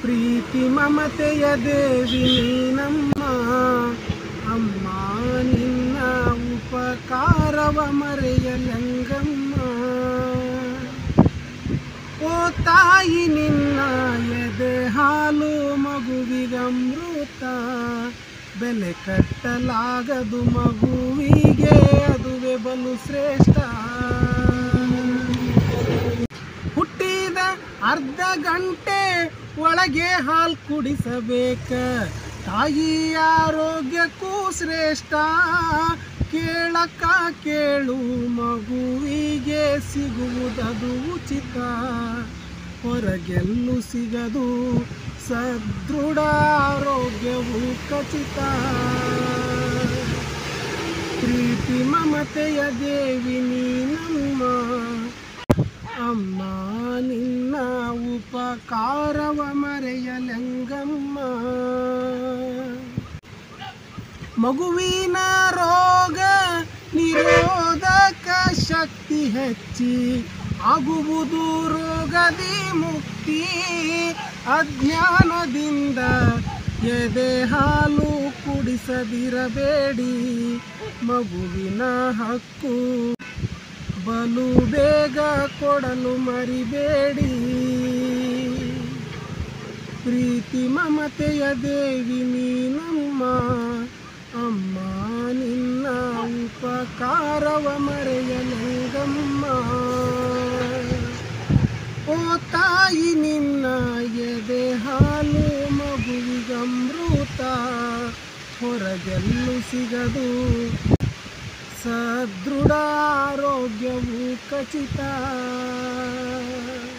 ಪ್ರೀತಿ ಮಮತೆಯ ದೇವಿ ನೀನಮ್ಮ, ಅಮ್ಮ ನಿನ್ನ ಉಪಕಾರವ ಮರೆಯಲಂಗಮ್ಮ. ಓ ತಾಯಿ ನಿನ್ನ ಎದೆ ಹಾಲು ಮಗುವಿಗಮೃತ, ಬೆಲೆ ಕಟ್ಟಲಾಗದು ಮಗುವಿಗೆ ಅದುವೆ ಬಲು ಶ್ರೇಷ್ಠ. ಹುಟ್ಟಿದ ಅರ್ಧ ಗಂಟೆ ಒಳಗೆ ಹಾಲು ಕುಡಿಸಬೇಕ, ತಾಯಿ ಆರೋಗ್ಯಕ್ಕೂ ಶ್ರೇಷ್ಠ. ಕೇಳಕ್ಕ ಕೇಳು ಮಗುವಿಗೆ ಸಿಗುವುದದು ಉಚಿತ, ಹೊರಗೆಲ್ಲೂ ಸಿಗದು ಸದೃಢ ಆರೋಗ್ಯವು ಖಚಿತ. ಪ್ರೀತಿ ಮಮತೆಯ ದೇವಿ ನೀನಮ್ಮ, ಅಮ್ಮ ನಿನ್ನ ಉಪಕಾರವ ಮರೆಯಲಂಗಮ್ಮ. ಮಗುವಿನ ರೋಗ ನಿರೋಧಕ ಶಕ್ತಿ ಹೆಚ್ಚಿ ಆಗುವುದು ರೋಗದಿ ಮುಕ್ತಿ. ಅಜ್ಞಾನದಿಂದ ಎದೆ ಹಾಲು ಕುಡಿಸದಿರಬೇಡಿ, ಮಗುವಿನ ಹಕ್ಕು ಬಲು ಬೇಗ ಕೊಡಲು ಮರಿಬೇಡಿ. ಪ್ರೀತಿ ಮಮತೆಯ ದೇವಿ ನೀನಮ್ಮ, ಅಮ್ಮ ನಿನ್ನ ಉಪಕಾರವ ಮರೆಯಲಂಗಮ್ಮ. ಓ ತಾಯಿ ನಿನ್ನ ಎದೆ ಹಾಲು ಮಗುವಿಗಮೃತ, ಹೊರಗೆಲ್ಲೂ ಸಿಗದು ಸದೃಢ ಆರೋಗ್ಯವು ಖಚಿತ.